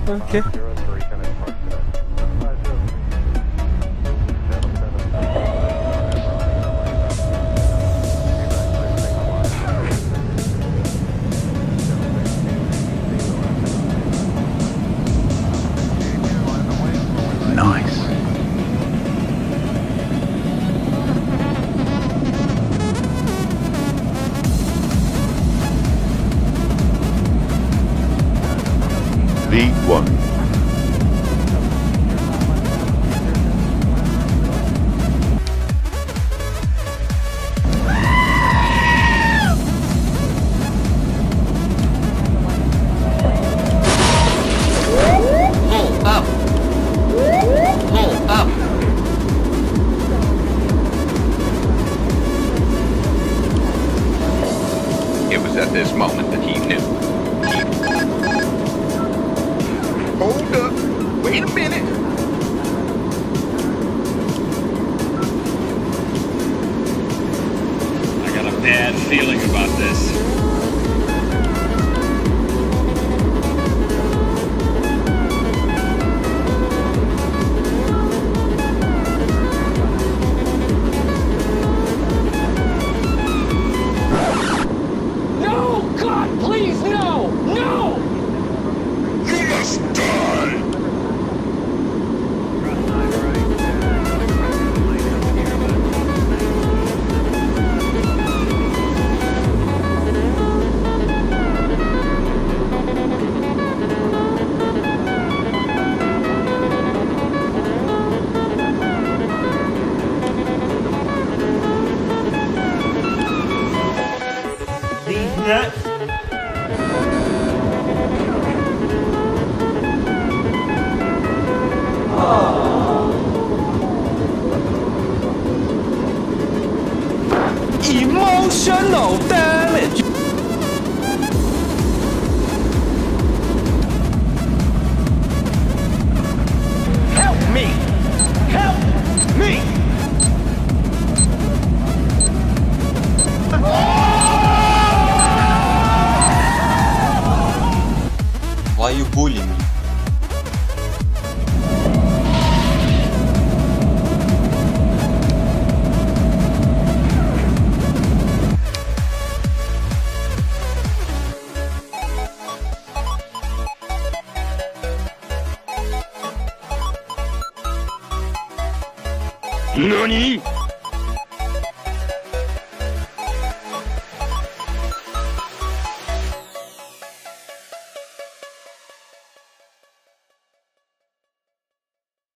Okay. Nice. V1. Pull up. Pull up. It was at this moment that he knew. Hold up. Wait a minute. I got a bad feeling about this. No! God, please, no! No! You must die. These nuts. Emotional damage. Help me! Help me! Why you bullying me? NANI?!